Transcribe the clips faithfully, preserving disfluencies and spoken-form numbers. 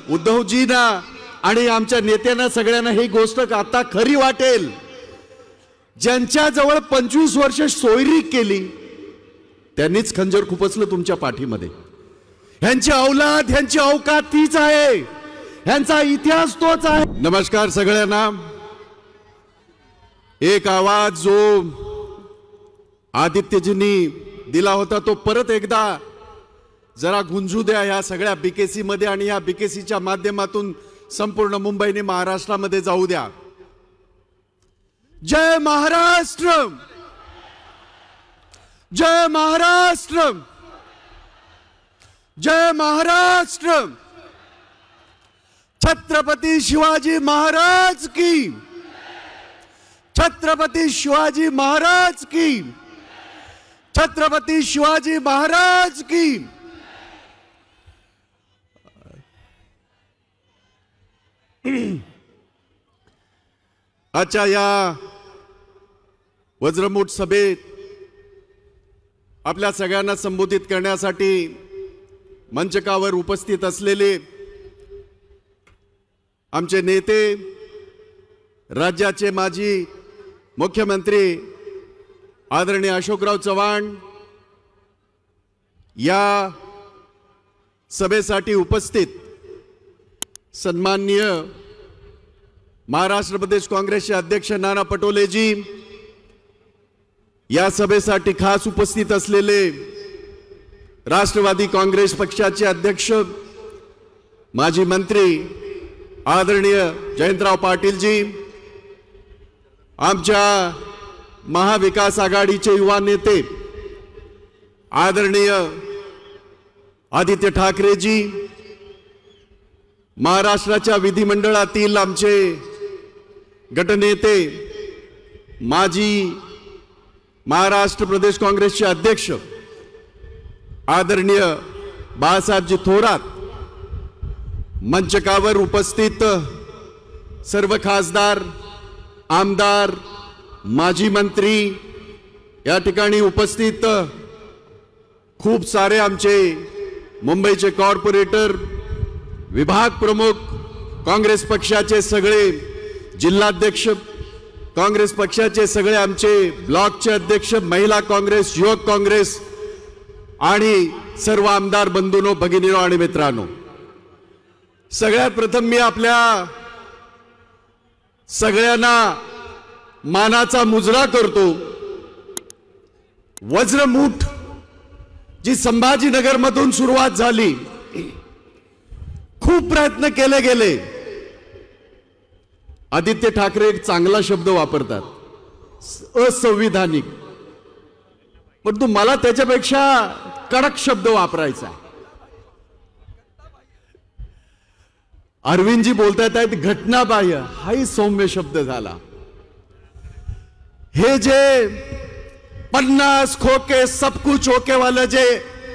उद्धवजींना आणि आमच्या नेत्यांना सगळ्यांना ही गोष्ट आता खरी वाटेल, ज्यांच्या जवळ पंचवीस वर्ष सोयरी केली त्यांनीच खंजर खुपसलं तुमच्या पाठीमध्ये। ह्यांची औलाद, ह्यांची औकात तीच आहे, ह्यांचा इतिहास तोच आहे। नमस्कार सगळ्यांना। एक आवाज जो आदित्यजींनी दिला होता तो परत एकदा जरा गुंजू द्या या सगळ्या बीकेसी मध्ये आणि या बीकेसीच्या माध्यमातून संपूर्ण मुंबईने महाराष्ट्रामध्ये जाऊ द्या। जय महाराष्ट्र, जय महाराष्ट्र, जय महाराष्ट्र। छत्रपती शिवाजी महाराज की, छत्रपती शिवाजी महाराज की, छत्रपती शिवाजी महाराज की। आजच्या या वज्रमूठ सभेत आपल्या सगळ्यांना संबोधित करण्यासाठी मंचकावर उपस्थित असलेले आमचे नेते, राज्याचे माजी मुख्यमंत्री आदरणीय अशोकराव चव्हाण, या सभेसाठी उपस्थित सन्माननीय महाराष्ट्र प्रदेश काँग्रेसचे अध्यक्ष नाना पटोलेजी, या सभेसाठी खास उपस्थित असलेले राष्ट्रवादी काँग्रेस पक्षाचे अध्यक्ष माजी मंत्री आदरणीय जयंतराव पाटीलजी, आमच्या महाविकास आघाडीचे युवा नेते आदरणीय आदित्य ठाकरेजी, महाराष्ट्राच्या विधिमंडळातील आमचे गटनेते माजी महाराष्ट्र प्रदेश काँग्रेसचे अध्यक्ष आदरणीय बाळासाहेबजी थोरात, मंचकावर उपस्थित सर्व खासदार, आमदार, माजी मंत्री, या ठिकाणी उपस्थित खूप सारे आमचे मुंबईचे कॉर्पोरेटर, विभाग प्रमुख, काँग्रेस पक्षाचे सगळे जिल्हाध्यक्ष, काँग्रेस पक्षाचे सगळे आमचे ब्लॉकचे अध्यक्ष, महिला काँग्रेस, युवक काँग्रेस आणि सर्व आमदार बंधूंनो, भगिनींनो आणि मित्रांनो, सगळ्यात प्रथम मी आपल्या सगळ्यांना मानाचा मुजरा करतो। वज्रमूठ जी संभाजीनगर मधून सुरुवात झाली, खूप प्रयत्न केले गेले। आदित्य ठाकरे एक चांगला शब्द वापरतात, असंविधानिक, परंतु मला त्याच्यापेक्षा कडक शब्द वापरायचा आहे। अरविंदजी बोलतात आहेत घटनाबाह्य, हाही सौम्य शब्द झाला। हे जे पन्नास खोके सब कुछ होके वाले जे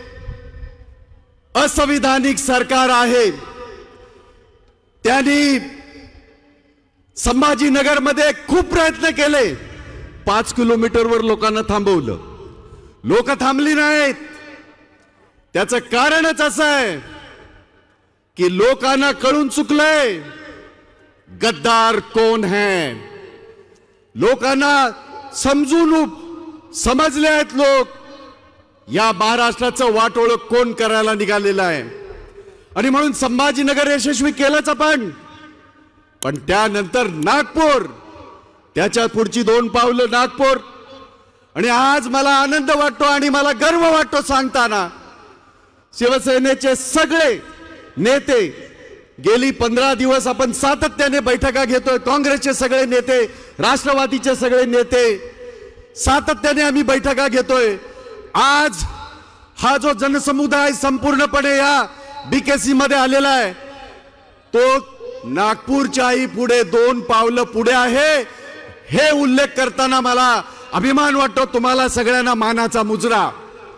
असंविधानिक सरकार आहे, त्यांनी संभाजीनगर मध्ये खूप प्रयत्न केले। पाच किलोमीटरवर लोकांना थांबवलं, लोक थांबली नाहीत। त्याचं कारणच असं आहे की लोकांना कळून चुकलंय गद्दार कोण है। लोकांना समजून समजले आहेत लोक या महाराष्ट्राचं वाटोळ कोण करायला निघालेलं आहे, आणि म्हणून संभाजीनगर यशस्वी केलंच आपण। पण त्यानंतर नागपूर, त्याच्या पुढची दोन पावलं नागपूर, आणि आज मला आनंद वाटतो आणि मला गर्व वाटतो सांगताना, शिवसेनेचे सगळे नेते गेली पंधरा दिवस आपण सातत्याने बैठका घेतोय, काँग्रेसचे सगळे नेते, राष्ट्रवादीचे सगळे नेते, सातत्याने आम्ही बैठका घेतोय। आज हा जो जनसमुदाय संपूर्णपणे या बीकेसी मध्ये आलेला आहे, तो नागपूरच्याही पुढे दोन पावलं पुढे आहे, हे उल्लेख करताना मला अभिमान वाटतो। तुम्हाला सगळ्यांना मानाचा मुजरा।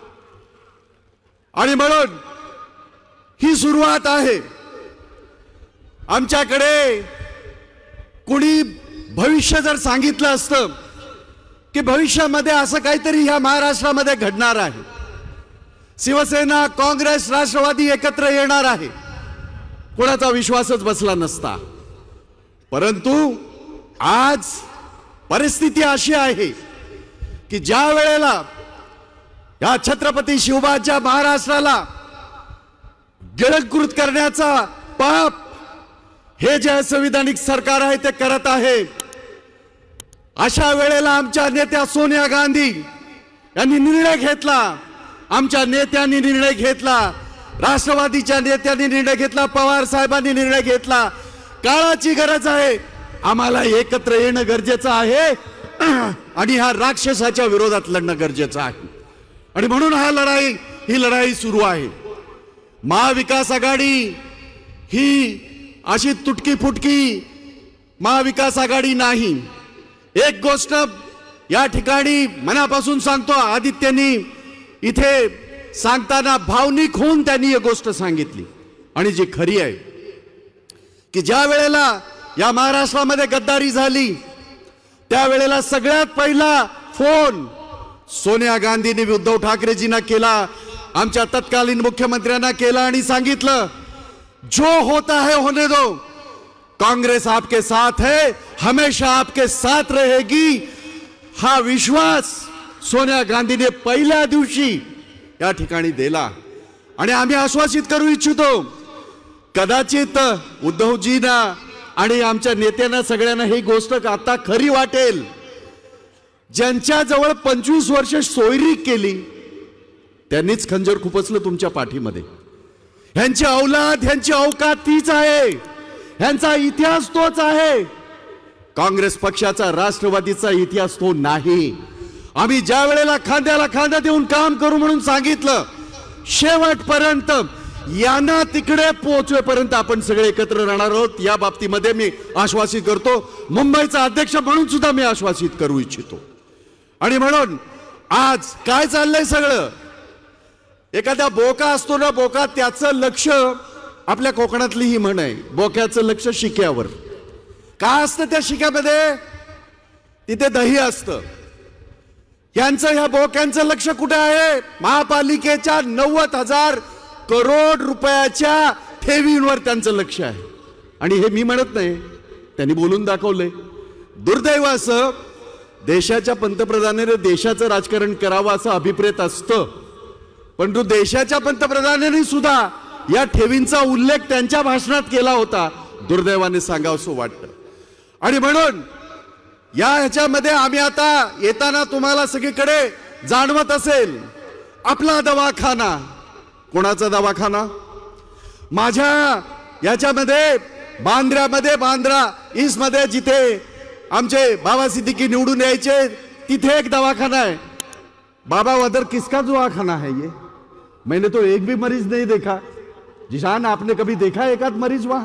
आणि म्हणून ही सुरुवात आहे। आमच्याकडे कुणी भविष्य जर सांगितलं असतं की भविष्यामध्ये असं काहीतरी या महाराष्ट्रामध्ये घडणार आहे, शिवसेना, काँग्रेस, राष्ट्रवादी एकत्र येणार आहे, कोणाचा विश्वासच बसला नसता। परंतु आज परिस्थिती अशी आहे की ज्या वेळेला या छत्रपती शिवबाच्या महाराष्ट्राला गिळंकृत करण्याचा पाप हे जे संविधानिक सरकार आहे ते करत आहे, अशा वेळेला आमच्या नेत्या सोनिया गांधी यांनी निर्णय घेतला, आमच्या नेत्यांनी निर्णय घेतला, राष्ट्रवादीच्या नेत्यांनी निर्णय घेतला, पवार साहेबांनी निर्णय घेतला, काळाची गरज आहे, आम्हाला एकत्र येणं गरजेचं आहे आणि ह्या राक्षसाच्या विरोधात लढणं गरजेचं आहे। आणि म्हणून हा लढाई ही लढाई सुरू आहे। महाविकास आघाडी ही अशी तुटकी फुटकी महाविकास आघाडी नाही। एक गोष्ट या ठिकाणी मनापासून सांगतो, आदित्यनी इथे सांगताना भावनिक होऊन त्यांनी एक गोष्ट सांगितली आणि जी खरी आहे की ज्या वेळेला या महाराष्ट्रामध्ये गद्दारी झाली त्यावेळेला सगळ्यात पहिला फोन सोनिया गांधींनी उद्धव ठाकरेजींना केला, आमच्या तत्कालीन मुख्यमंत्र्यांना केला आणि सांगितलं जो होता है होने दो, कांग्रेस आपके साथ है, हमेशा आपके साथ रहेगी। हा विश्वास सोनिया गांधीने पहिल्या दिवशी या ठिकाणी दिला आणि आम्ही आश्वासित करू इच्छितो, कदाचित उद्धवजींना आणि आमच्या नेत्यांना सगळ्यांना ही गोष्ट आता खरी वाटेल, ज्यांच्या जवळ पंचवीस वर्ष सोयरी केली त्यांनीच खंजर खुपसलं तुमच्या पाठीमध्ये। ह्यांची औलाद ह्यांची औकात तीच आहे, ह्यांचा इतिहास तोच आहे। काँग्रेस पक्षाचा राष्ट्रवादीचा इतिहास तो नाही। आम्ही ज्या वेळेला खांद्याला खांदा देऊन काम करू म्हणून सांगितलं, शेवटपर्यंत यांना तिकडे पोहोचवेपर्यंत आपण सगळे एकत्र राहणार आहोत या बाबतीमध्ये मी आश्वासित करतो। मुंबईचा अध्यक्ष म्हणून सुद्धा मी आश्वासित करू इच्छितो। आणि म्हणून आज काय चाललंय सगळं, एखादा बोका असतो ना, बोका त्याचं लक्ष आपल्या कोकणातली ही म्हण आहे, बोक्याचं लक्ष शिक्यावर। काय असतं त्या शिक्यामध्ये? तिथे दही असतं। यांचं ह्या बोक्यांचं लक्ष कुठे आहे? महापालिकेच्या नव्वद हजार करोड रुपयाच्या ठेवींवर त्यांचं लक्ष आहे। आणि हे मी म्हणत नाही, त्यांनी बोलून दाखवलंय। दुर्दैव असं देशाच्या पंतप्रधानाने देशाचं राजकारण करावं असं अभिप्रेत असतं, परंतु देशाच्या पंतप्रधानांनी सुद्धा या ठेवींचा उल्लेख त्यांच्या भाषणात केला होता, दुर्दैवाने सांगावंसं वाटतं। आणि म्हणून या ह्याच्यामध्ये आम्ही आता येताना तुम्हाला सगळीकडे जाणवत असेल आपला दवाखाना। कोणाचा दवाखाना? माझ्या याच्यामध्ये बांद्र्यामध्ये, बांद्रा ईस्ट मध्ये जिथे आमचे बाबा सिद्दीकी निवडून यायचे तिथे एक दवाखाना है। बाबा वदर किसका दवाखाना है ये? मैंने तो एक भी मरीज नहीं देखा। जिशान आपने कभी देखा एक आध मरीज वहां?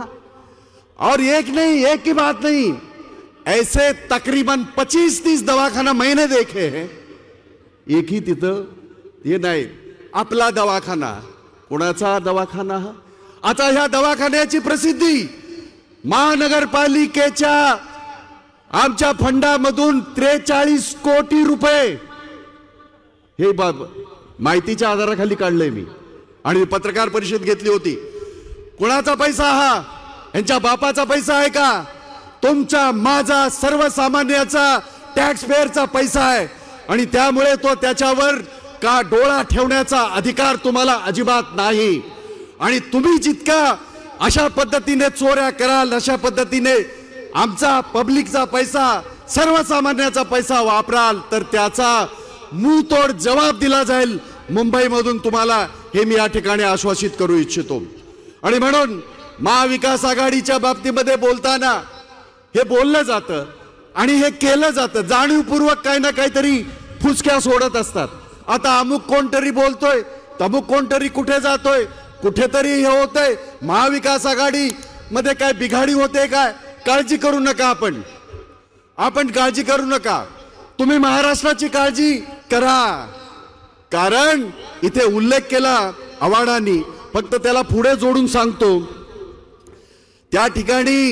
और एक नहीं, एक की बात नहीं, ऐसे तकरीबन पच्चीस तीस दवाखाना मैंने देखे हैं। एक ही तिथं ये नाही आपला दवाखाना। कोणाचा दवाखाना? आता ह्या दवाखान्याची प्रसिद्धी महानगरपालिकेच्या आमच्या फंडामधून त्रेचाळीस कोटी रुपये हे बाब माहितीच्या आधाराखाली काढलंय मी आणि पत्रकार परिषद घेतली होती। कोणाचा पैसा हा? यांच्या बापाचा पैसा आहे का? तुमचा माझा सर्वसामान्याचा टॅक्स पेअरचा पैसा आहे आणि त्यामुळे तो त्याच्यावर का डोळा ठेवण्याचा अधिकार तुम्हाला अजिबात नाही। आणि तुम्ही जितका अशा पद्धतीने चोऱ्या कराल, अशा पद्धतीने आमचा पब्लिकचा पैसा, सर्वसामान्याचा पैसा वापराल तर त्याचा मुंहतोड जवाब दिला जाईल मुंबईमधून तुम्हाला, हे मी या ठिकाणी आश्वासित करू इच्छितो। आणि म्हणून महाविकास आघाडीच्या बाबतीमध्ये बोलताना हे बोललं जातं आणि हे केलं जातं, जाणीवपूर्वक काही ना काहीतरी फुसक्या सोडत असतात। आता अमुक कोणतरी बोलतोय, तमुक कोणतरी कुठे जातोय, कुठेतरी हे होतंय, महाविकास आघाडी मध्ये काय बिघाडी होते काय? काळजी करू नका, आपण आपण काळजी करू नका, तुम्ही महाराष्ट्राची काळजी करा। कारण इथे उल्लेख केला आव्हाडांनी, फक्त त्याला पुढे जोडून सांगतो, त्या ठिकाणी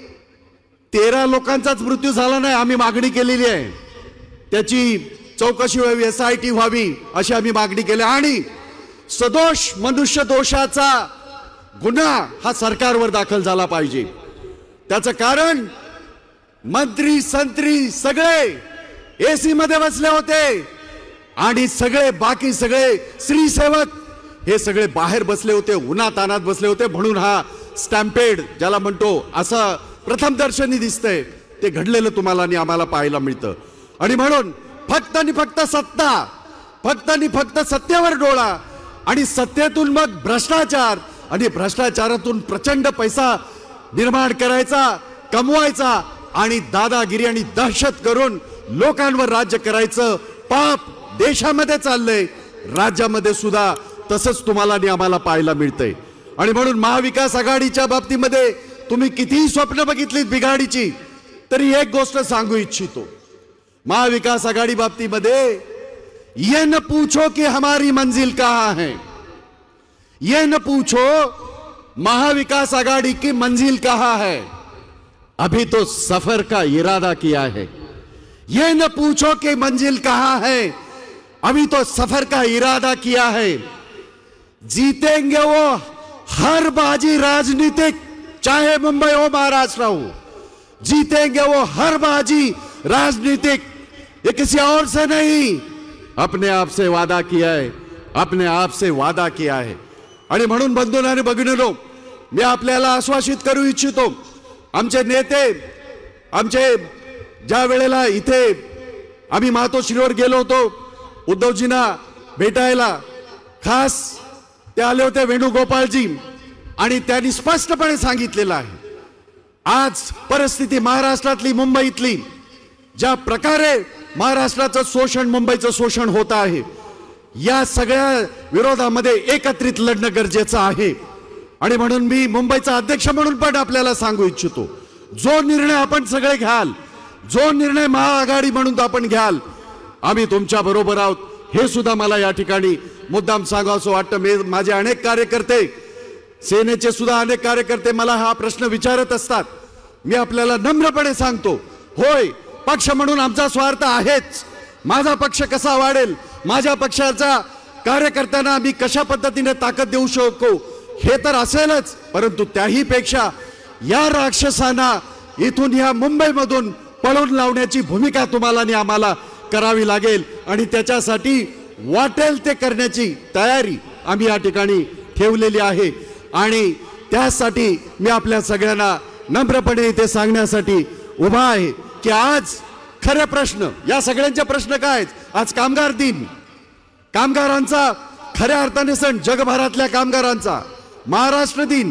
तेरा लोकांचाच मृत्यू झाला नाही, आम्ही मागणी केलेली आहे त्याची चौकशी व्हावी, एस आय टी व्हावी अशी आम्ही मागणी केली। आणि सदोष मनुष्य दोषाचा गुन्हा हा सरकारवर दाखल झाला पाहिजे। त्याचं कारण मंत्री संत्री सगळे एसी मध्ये बसले होते आणि सगळे बाकी सगळे स्त्रीसेवक हे सगळे बाहेर बसले होते, उन्हातानात बसले होते, म्हणून हा स्टॅम्पेड ज्याला म्हणतो असं प्रथम दर्शनी दिसतंय ते घडलेलं तुम्हाला आणि आम्हाला पाहायला मिळतं। आणि म्हणून फक्त आणि फक्त सत्ता, फक्त आणि फक्त सत्तेवर डोळा आणि सत्तेतून मग भ्रष्टाचार आणि भ्रष्टाचारातून प्रचंड पैसा निर्माण करायचा, कमवायचा आणि दादागिरी आणि दहशत करून लोकांवर राज्य करायचं पाप देशामध्ये चाललंय, राज्यामध्ये सुद्धा तसंच तुम्हाला आणि आम्हाला पाहायला मिळतंय। आणि म्हणून महाविकास आघाडीच्या बाबतीमध्ये तुम्ही कितीही स्वप्न बघितलीत बिघाडीची तरी एक गोष्ट सांगू इच्छितो, महाविकास आघाडी बाबतीमध्ये ये न पूछो कि हमारी मंजिल कहां है, ये न पूछो महाविकास आघाड़ी की मंजिल कहां है, अभी तो सफर का इरादा किया है। ये न पूछो कि मंजिल कहां है, अभी तो सफर का इरादा किया है। जीतेंगे वो हर बाजी राजनीतिक, चाहे मुंबई हो महाराष्ट्र हो, जीतेंगे वो हर बाजी राजनीतिक, ये किसी और से नहीं, अपने आप से वादा किया है, अपने आप से वादा किया है। आणि म्हणून बंधूंनो आणि भगिनींनो, मी आपल्याला आश्वासित करू इच्छितो, आमचे नेते आमचे ज्या वेळेला इथे आम्ही मातोश्रीवर गेलो होतो उद्धवजींना भेटायला, खास ते आले होते वेणुगोपालजी आणि त्यांनी स्पष्टपणे सांगितलेलं आहे आज परिस्थिती महाराष्ट्रातली मुंबईतली ज्या प्रकारे महाराष्ट्राचं शोषण मुंबईचं शोषण होत आहे या सगळ्या विरोधामध्ये एकत्रित लढणं गरजेचं आहे। आणि म्हणून मी मुंबईचा अध्यक्ष म्हणून पण आपल्याला सांगू इच्छितो, जो निर्णय आपण सगळे घ्याल, जो निर्णय महाआघाडी म्हणून आपण घ्याल, आम्ही तुमच्या बरोबर आहोत हे सुद्धा मला या ठिकाणी मुद्दाम सांगावंसं वाटतं। मी माझे अनेक कार्यकर्ते, सेनेचे सुद्धा अनेक कार्यकर्ते मला हा प्रश्न विचारत असतात, मी आपल्याला नम्रपणे सांगतो, होय पक्ष म्हणून आमचा स्वार्थ आहेच, माझा पक्ष कसा वाढेल, माझ्या पक्षाच्या कार्यकर्त्यांना आम्ही कशा पद्धतीने ताकद देऊ शकतो हे तर असेलच, परंतु त्याही पेक्षा या राक्षसांना इथून या मुंबईमधून पळून लावण्याची भूमिका तुम्हाला आणि आम्हाला करावी लागेल आणि त्याच्यासाठी वाटेल ते करण्याची तयारी आम्ही या ठिकाणी ठेवलेली आहे। आणि त्यासाठी मी आपल्या सगळ्यांना नम्रपणे इथे सांगण्यासाठी उभा आहे की आज खरे प्रश्न, या सगळ्यांचे प्रश्न काय, आज कामगार दिन, कामगारांचा खऱ्या अर्थाने सण, जगभरातल्या कामगारांचा महाराष्ट्र दिन,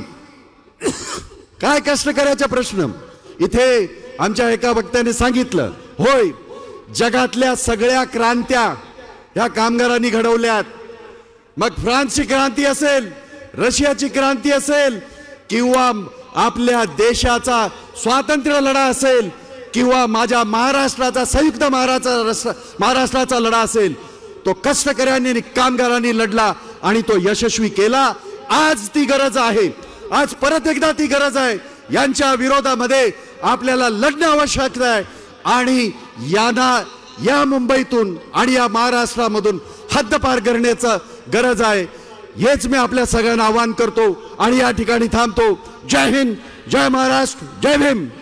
काय कष्ट करायचे प्रश्न इथे आमच्या एका वक्त्याने सांगितलं, होय जगातल्या सगळ्या क्रांत्या ह्या कामगारांनी घडवल्यात, मग फ्रान्सची क्रांती असेल, रशियाची क्रांती असेल किंवा आपल्या देशाचा स्वातंत्र्य लढा असेल किंवा माझ्या महाराष्ट्राचा संयुक्त महाराष्ट्र महाराष्ट्राचा लढा असेल, तो कष्टकऱ्यांनी आणि कामगारांनी लढला आणि तो यशस्वी केला। आज ती गरज आहे, आज परत एकदा ती गरज आहे, यांच्या विरोधामध्ये आपल्याला लढणं आवश्यक आहे आणि यांना या मुंबईतून आणि या महाराष्ट्रामधून हद्दपार करण्याचं गरज आहे। हेच मी आपल्या सगळ्यांना आवाहन करतो आणि या ठिकाणी थांबतो। जय हिंद, जय महाराष्ट्र, जय भीम।